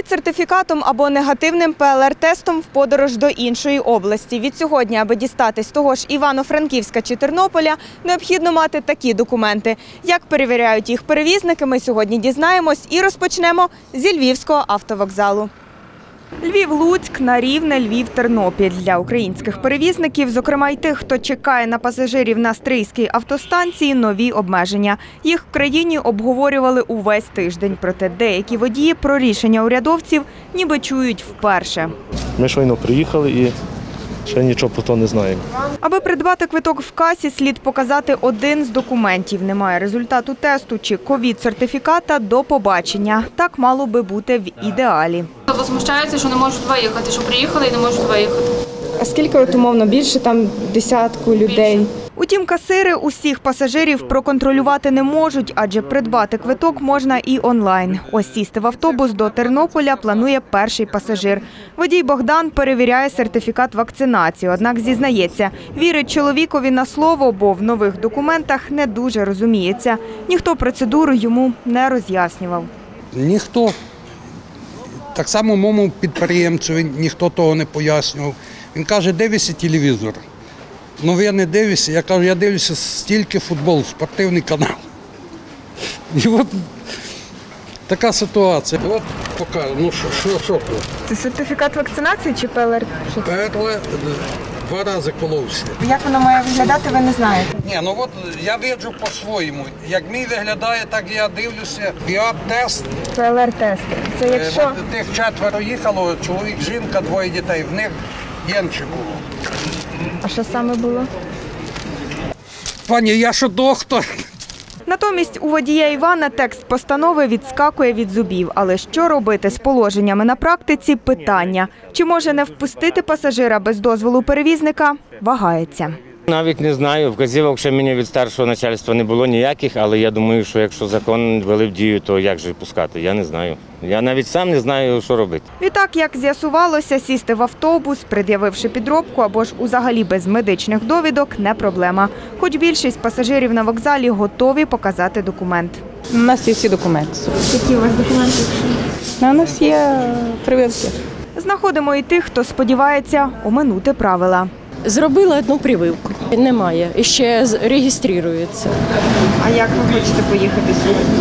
ковід-сертифікатом або негативним ПЛР-тестом в подорож до іншої області. Відсьогодні, аби дістатись того ж Івано-Франківська чи Тернополя, необхідно мати такі документи. Як перевіряють їх перевізники, ми сьогодні дізнаємось і розпочнемо зі Львівського автовокзалу. Львів-Луцьк на Рівне, Львів-Тернопіль. Для українських перевізників, зокрема й тих, хто чекає на пасажирів на Стрийській автостанції, нові обмеження. Їх в країні обговорювали увесь тиждень. Проте деякі водії про рішення урядовців ніби чують вперше. Ми щойно приїхали і ще нічого про то не знаємо. Аби придбати квиток в касі, слід показати один з документів. Немає результату тесту чи ковід-сертифіката – до побачення. Так мало би бути в ідеалі. Возмущаються, що не можуть виїхати, що приїхали і не можуть виїхати. А скільки, умовно, більше там десятку людей? Утім, касири усіх пасажирів проконтролювати не можуть, адже придбати квиток можна і онлайн. Ось сісти в автобус до Тернополя планує перший пасажир. Водій Богдан перевіряє сертифікат вакцинації, однак зізнається, вірить чоловікові на слово, бо в нових документах не дуже розуміється. Ніхто процедуру йому не роз'яснював. Ніхто. Так само моєму підприємцю ніхто того не пояснював. Він каже, дивися телевізор. Новини дивишся, я кажу, я дивлюся стільки футбол, спортивний канал. І от така ситуація. От покажу, ну що тут? Це сертифікат вакцинації чи ПЛР? ПЛР 2 рази коловся. Як воно має виглядати, ви не знаєте? Ні, ну от я виджу по-своєму. Як мій виглядає, так я дивлюся. ПЛР-тест. ПЛР-тест. Це якщо... От тих 4 їхало, чоловік, жінка, 2 дітей. В них єнче було. А що саме було? Пані, я що доктор? Натомість у водія Івана текст постанови відскакує від зубів. Але що робити з положеннями на практиці – питання. Чи може не впустити пасажира без дозволу перевізника – вагається. Навіть не знаю, вказівок ще мені від старшого начальства не було ніяких, але я думаю, що якщо закон ввели в дію, то як же пускати, я не знаю. Я навіть сам не знаю, що робити. Відтак, як з'ясувалося, сісти в автобус, пред'явивши підробку або ж взагалі без медичних довідок – не проблема. Хоч більшість пасажирів на вокзалі готові показати документ. У нас є всі документи. Які у вас документи? У нас є прививки. Знаходимо і тих, хто сподівається оминути правила. Зробила одну прививку. Немає. І ще реєструється. А як ви хочете поїхати сьогодні?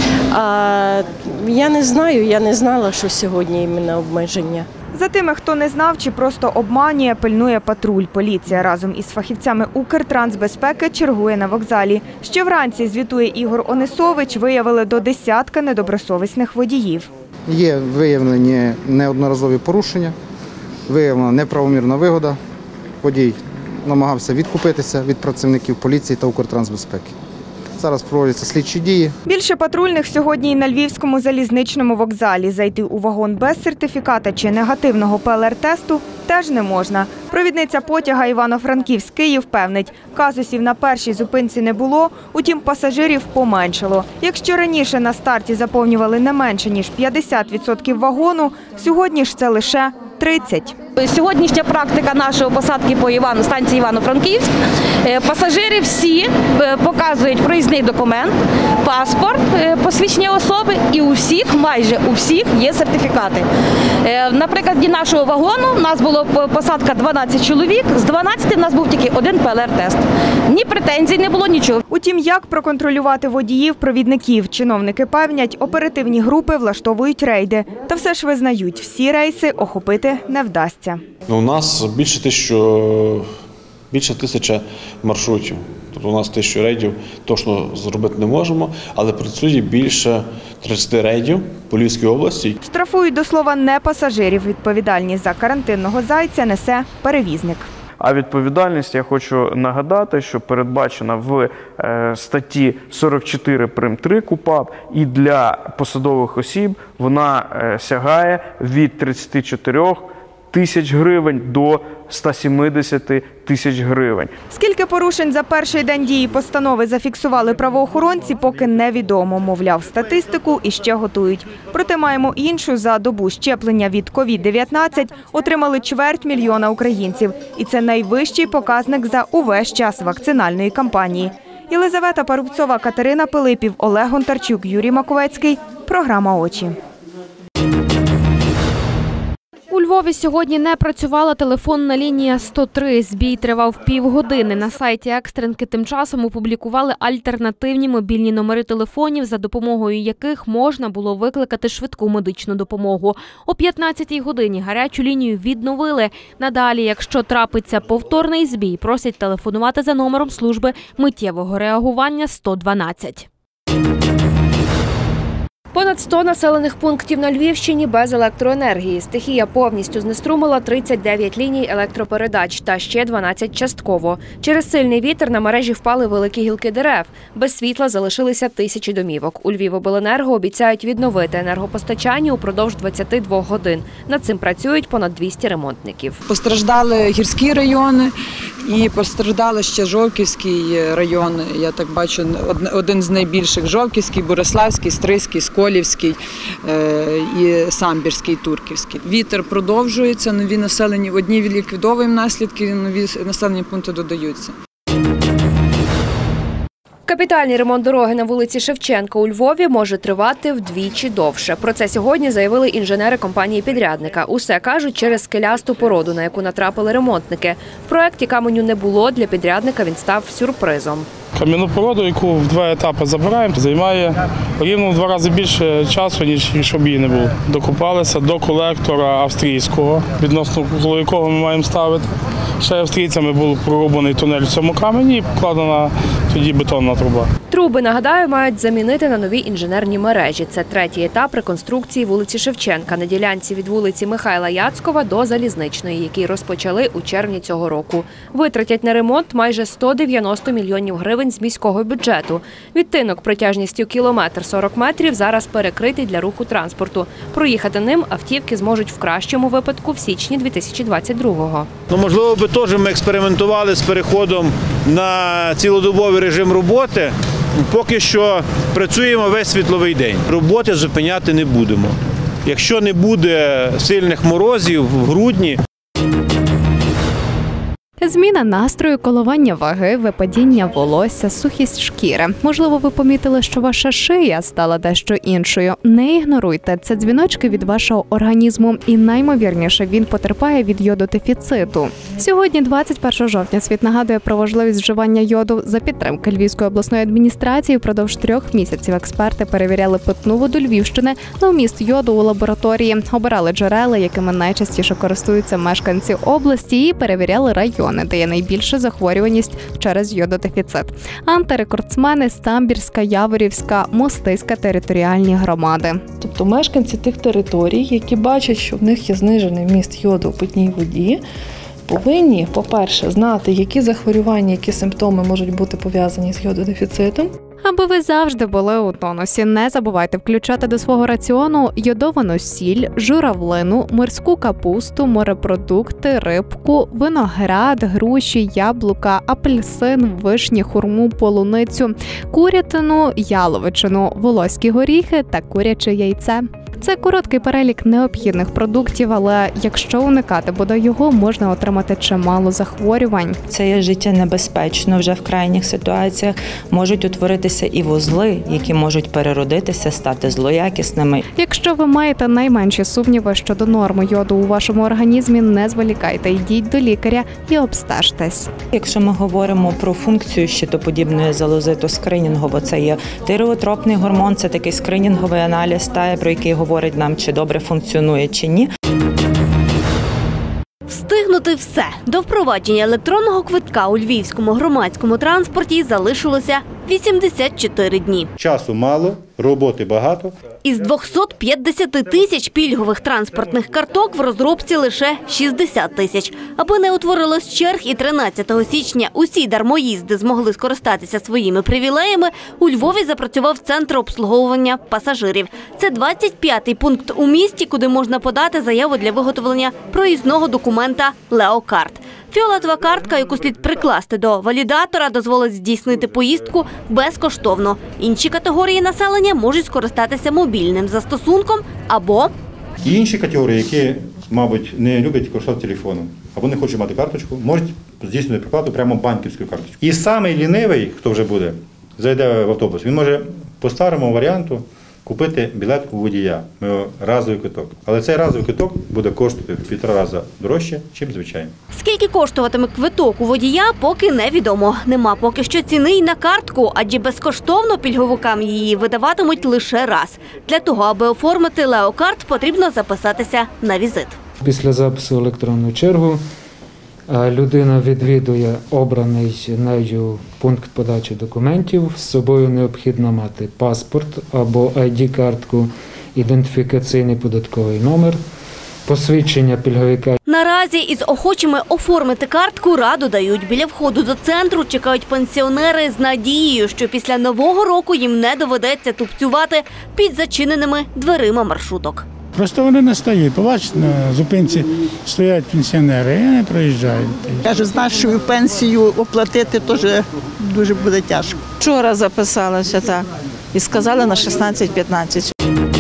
Я не знаю, я не знала, що сьогодні іменно обмеження. За тими, хто не знав чи просто обманює, пильнує патруль. Поліція разом із фахівцями Укртрансбезпеки чергує на вокзалі. Ще вранці, звітує Ігор Онисович, виявили до десятка недобросовісних водіїв. Є виявлені неодноразові порушення, виявлена неправомірна вигода. Водій намагався відкупитися від працівників поліції та Укртрансбезпеки. Зараз проводяться слідчі дії. Більше патрульних сьогодні і на Львівському залізничному вокзалі. Зайти у вагон без сертифіката чи негативного ПЛР-тесту теж не можна. Провідниця потяга Івано-Франківськ-Київ певнить, казусів на першій зупинці не було, утім пасажирів поменшало. Якщо раніше на старті заповнювали не менше, ніж 50% вагону, сьогодні ж це лише 30%. Сьогоднішня практика нашої посадки по станції Івано-Франківськ. Пасажири всі показують проїзний документ, паспорт, посвідчення особи і у всіх, майже у всіх є сертифікати. На прикладі нашого вагону у нас була посадка 12 чоловік, з 12 у нас був тільки один ПЛР-тест. Ні претензій не було, нічого. Утім, як проконтролювати водіїв, провідників? Чиновники певнять, оперативні групи влаштовують рейди. Та все ж визнають, всі рейси охопити не вдасться. У нас більше 1000 маршрутів. Тобто у нас 1000 рейдів точно зробити не можемо, але працює більше 30 рейдів по Львівській області. Штрафують до слова не пасажирів. Відповідальність за карантинного зайця несе перевізник. А відповідальність, я хочу нагадати, що передбачена в статті 44 прим.3 КУпАП, і для посадових осіб вона сягає від 34 тисяч гривень до 170 тисяч гривень. Скільки порушень за перший день дії постанови зафіксували правоохоронці, поки невідомо. Мовляв, статистику іще готують. Проте маємо іншу. За добу щеплення від ковід-19 отримали 250 000 українців. І це найвищий показник за увесь час вакцинальної кампанії. Єлизавета Парубцова, Катерина Пилипів, Олег Гонтарчук, Юрій Маковецький. Програма «Очі». Львові сьогодні не працювала телефонна лінія 103. Збій тривав півгодини. На сайті екстренки тим часом опублікували альтернативні мобільні номери телефонів, за допомогою яких можна було викликати швидку медичну допомогу. О 15-й годині гарячу лінію відновили. Надалі, якщо трапиться повторний збій, просять телефонувати за номером служби миттєвого реагування 112. Понад 100 населених пунктів на Львівщині без електроенергії. Стихія повністю знеструмила 39 ліній електропередач та ще 12 частково. Через сильний вітер на мережі впали великі гілки дерев. Без світла залишилися тисячі домівок. У Львівобленерго обіцяють відновити енергопостачання упродовж 22 годин. Над цим працюють понад 200 ремонтників. Постраждали гірські райони і постраждали ще Жовківський район. Я так бачу, один з найбільших – Жовківський, Бориславський, Стрийський, Сколівський і Самбірський, Турківський. Вітер продовжується, нові населені, одні ліквідовуємо наслідки, нові населені пункти додаються. Капітальний ремонт дороги на вулиці Шевченка у Львові може тривати вдвічі довше. Про це сьогодні заявили інженери компанії-підрядника. Усе, кажуть, через скелясту породу, на яку натрапили ремонтники. В проєкті каменю не було, для підрядника він став сюрпризом. Кам'яну породу, яку в 2 етапи забираємо, займає рівно в 2 рази більше часу, ніж щоб її не було. Докупалися до колектора австрійського, відносно якого ми маємо ставити. Ще австрійцями був прорубаний тунель в цьому камені і покладена тоді бетонна труба. Труби, нагадаю, мають замінити на нові інженерні мережі. Це 3-й етап реконструкції вулиці Шевченка на ділянці від вулиці Михайла Яцькова до Залізничної, який розпочали у червні цього року. Витратять на ремонт майже 190 мільйонів гривень з міського бюджету. Відтинок протяжністю 1,40 метрів зараз перекритий для руху транспорту. Проїхати ним автівки зможуть в кращому випадку в січні 2022-го. Можливо, би теж ми експериментували з переходом на цілодобовий режим роботи. Поки що працюємо весь світловий день. Роботи зупиняти не будемо. Якщо не буде сильних морозів в грудні. Зміна настрою, коливання ваги, випадіння волосся, сухість шкіри. Можливо, ви помітили, що ваша шия стала дещо іншою. Не ігноруйте, це дзвіночки від вашого організму і наймовірніше він потерпає від йододефіциту. Сьогодні, 21 жовтня, світ нагадує про важливість вживання йоду. За підтримки Львівської обласної адміністрації впродовж 3 місяців експерти перевіряли питну воду Львівщини на вміст йоду у лабораторії, обирали джерела, якими найчастіше користуються мешканці області, і перевіряли райони, де є найбільша захворюваність через йододефіцит. Антирекордсмени Самбірська, Яворівська, Мостиська територіальні громади. Тобто мешканці тих територій, які бачать, що в них є знижений вміст йоду у питній воді, повинні, по-перше, знати, які захворювання, які симптоми можуть бути пов'язані з йододефіцитом. Аби ви завжди були у тонусі, не забувайте включати до свого раціону йодовану сіль, журавлину, морську капусту, морепродукти, рибку, виноград, груші, яблука, апельсин, вишні, хурму, полуницю, курятину, яловичину, волоські горіхи та куряче яйце. Це короткий перелік необхідних продуктів, але якщо уникати бодай його, можна отримати чимало захворювань. Це є життєнебезпечно вже в крайніх ситуаціях. Можуть утворитися і вузли, які можуть переродитися, стати злоякісними. Якщо ви маєте найменші сумніви щодо норми йоду у вашому організмі, не зволікайте, йдіть до лікаря і обстежтесь. Якщо ми говоримо про функцію щитоподібної залози, то скринінгово це є тиреотропний гормон, це такий скринінговий аналіз, про який говорить нам, чи добре функціонує, чи ні. Встигнути все. До впровадження електронного квитка у львівському громадському транспорті залишилося 84 дні. Часу мало, роботи багато. Із 250 тисяч пільгових транспортних карток в розробці лише 60 тисяч. Аби не утворилось черг і 13 січня усі дармоїзди змогли скористатися своїми привілеями, у Львові запрацював центр обслуговування пасажирів. Це 25-й пункт у місті, куди можна подати заяву для виготовлення проїзного документа «Леокарт». Фіолетова картка, яку слід прикласти до валідатора, дозволить здійснити поїздку безкоштовно. Інші категорії населення можуть скористатися мобільним застосунком або... Інші категорії, які, мабуть, не люблять користуватися телефоном або не хочуть мати карточку, можуть здійснити проплату прямо банківською карточкою. І самий лінивий, хто вже буде, зайде в автобус, він може по старому варіанту купити білет у водія, разовий квиток. Але цей разовий квиток буде коштувати в 1,5 рази дорожче, ніж звичайно. Скільки коштуватиме квиток у водія, поки невідомо. Нема поки що ціни й на картку, адже безкоштовно пільговикам її видаватимуть лише раз. Для того, аби оформити леокарт, потрібно записатися на візит. Після запису в електронну чергу людина відвідує обраний нею пункт подачі документів. З собою необхідно мати паспорт або ID-картку, ідентифікаційний податковий номер, посвідчення пільговика. Наразі із охочими оформити картку раду дають. Біля входу до центру чекають пенсіонери з надією, що після Нового року їм не доведеться тупцювати під зачиненими дверима маршруток. Просто вони не стоять. Побачите, на зупинці стоять пенсіонери, і не проїжджають. Каже, з нашою пенсією оплатити теж дуже буде тяжко. Вчора записалася так і сказали на 16-15.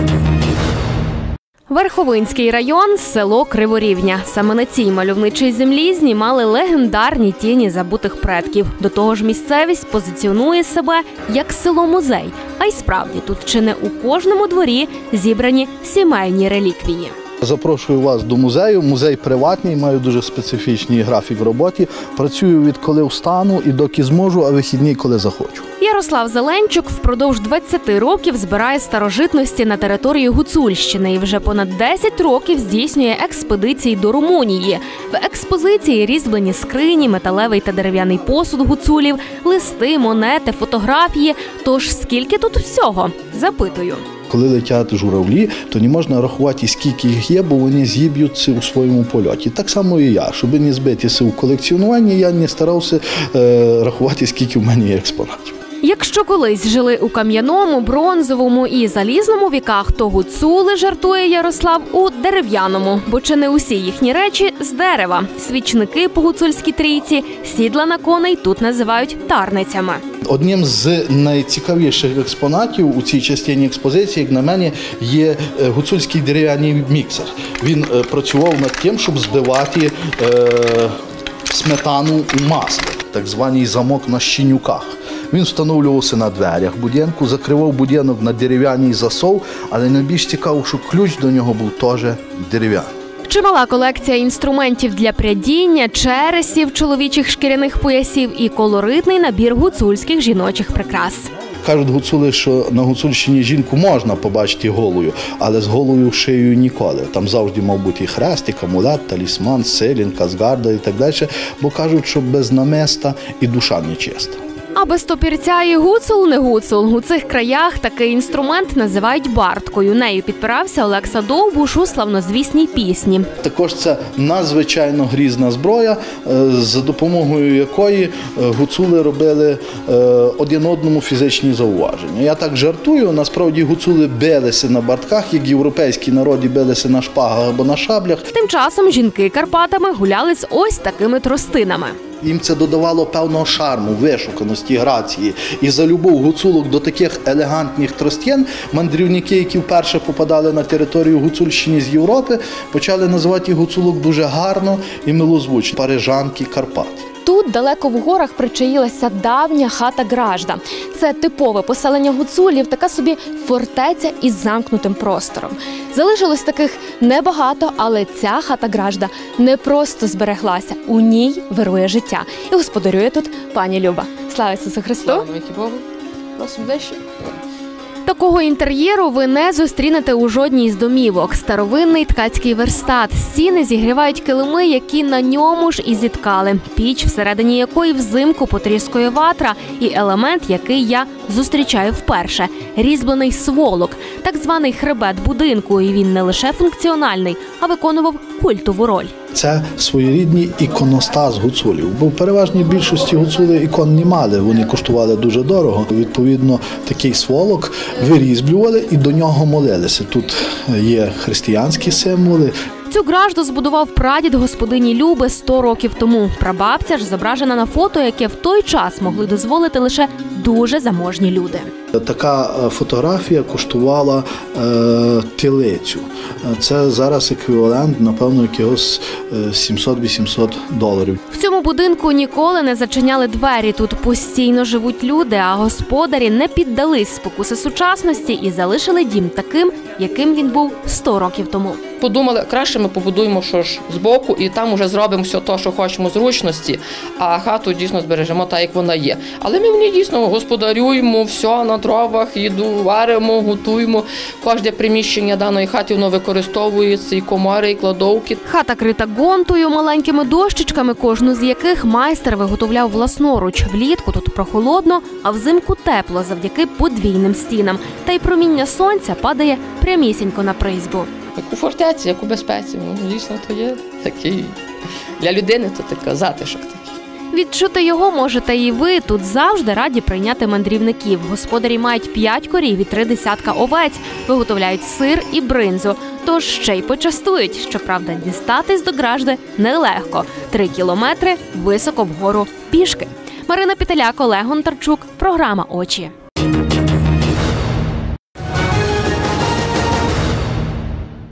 Верховинський район – село Криворівня. Саме на цій мальовничій землі знімали легендарні тіні забутих предків. До того ж, місцевість позиціонує себе як село-музей. А й справді, тут чи не у кожному дворі зібрані сімейні реліквії. Запрошую вас до музею. Музей приватний, маю дуже специфічний графік роботи. Працюю відколи встану і доки зможу, а вихідні, коли захочу. Ярослав Зеленчук впродовж 20 років збирає старожитності на території Гуцульщини і вже понад 10 років здійснює експедиції до Румунії. В експозиції різьблені скрині, металевий та дерев'яний посуд гуцулів, листи, монети, фотографії. Тож скільки тут всього? Запитую. Коли летять журавлі, то не можна рахувати, скільки їх є, бо вони зіб'ються у своєму польоті. Так само і я. Щоб не збитися у колекціонуванні, я не старався рахувати, скільки в мене є експонатів. Якщо колись жили у кам'яному, бронзовому і залізному віках, то гуцули, жартує Ярослав, у дерев'яному. Бо чи не усі їхні речі з дерева. Свічники по гуцульській трійці, сідла на коней тут називають тарницями. Одним з найцікавіших експонатів у цій частині експозиції, як на мене, є гуцульський дерев'яний міксер. Він працював над тим, щоб збивати сметану у масло, так званий замок на щенюках. Він встановлювався на дверях будинку, закривав будинок на дерев'яний засов, але найбільш цікаво, що ключ до нього був теж дерев'яний. Чимала колекція інструментів для прядіння, чересів, чоловічих шкіряних поясів і колоритний набір гуцульських жіночих прикрас. Кажуть гуцули, що на Гуцульщині жінку можна побачити голою, але з голою шиєю ніколи. Там завжди мав бути і хрестик, амулет, талісман, силінка, згарда і так далі, бо кажуть, що без наместа і душа нечиста. А без топірця і гуцул не гуцул. У цих краях такий інструмент називають барткою. Нею підпирався Олекса Довбуш у славнозвісній пісні. Також це надзвичайно грізна зброя, за допомогою якої гуцули робили один одному фізичні зауваження. Я так жартую, насправді гуцули билися на бартках, як європейські народи билися на шпагах або на шаблях. Тим часом жінки Карпатами гуляли з ось такими тростинами. Їм це додавало певного шарму, вишуканості, грації. І за любов гуцулок до таких елегантних тростин мандрівники, які вперше попадали на територію Гуцульщини з Європи, почали називати гуцулок дуже гарно і милозвучно – парижанки Карпат. Тут, далеко в горах, причаїлася давня хата Гражда. Це типове поселення гуцулів, така собі фортеця із замкнутим простором. Залишилось таких небагато, але ця хата Гражда не просто збереглася, у ній вирує життя. І господарює тут пані Люба. Слава Ісусу Христу! Слава Богу! Просимо дещо. Такого інтер'єру ви не зустрінете у жодній з домівок. Старовинний ткацький верстат. Стіни зігрівають килими, які на ньому ж і зіткали. Піч, всередині якої взимку потріскує ватра. І елемент, який я зустрічаю вперше – різьблений сволок. Так званий хребет будинку. І він не лише функціональний, а виконував культову роль. Це своєрідний іконостас гуцулів. Бо в переважній більшості гуцули ікон не мали, вони коштували дуже дорого. Відповідно, такий сволок вирізблювали і до нього молилися. Тут є християнські символи. Цю гражду збудував прадід господині Люби 100 років тому. Прабабця ж зображена на фото, яке в той час могли дозволити лише дуже заможні люди. Така фотографія коштувала телецю. Це зараз еквівалент, напевно, якогось $700-800. В цьому будинку ніколи не зачиняли двері. Тут постійно живуть люди, а господарі не піддались спокуси сучасності і залишили дім таким, яким він був 100 років тому. Подумали, краще ми побудуємо що ж збоку і там уже зробимо все те, що хочемо зручності, а хату дійсно збережемо так, як вона є. Але ми в ній дійсно господарюємо, все на дровах, їду варимо, готуємо. Кожне приміщення даної хати воно використовується, і комори, і кладовки. Хата крита гонтою, маленькими дощечками, кожну з яких майстер виготовляв власноруч. Влітку тут прохолодно, а взимку тепло завдяки подвійним стінам. Та й проміння сонця падає прямісінько на призьбу. Як у фортеці, як у безпеці. Дійсно, то є такий, для людини то такий затишок такий. Відчути його можете і ви. Тут завжди раді прийняти мандрівників. Господарі мають 5 корів і 3 десятка овець, виготовляють сир і бринзу. Тож ще й почастують. Щоправда, дістатись до Гражди нелегко. 3 кілометри високо вгору пішки. Марина Пітеляк, Олег Гонтарчук. Програма «Очі».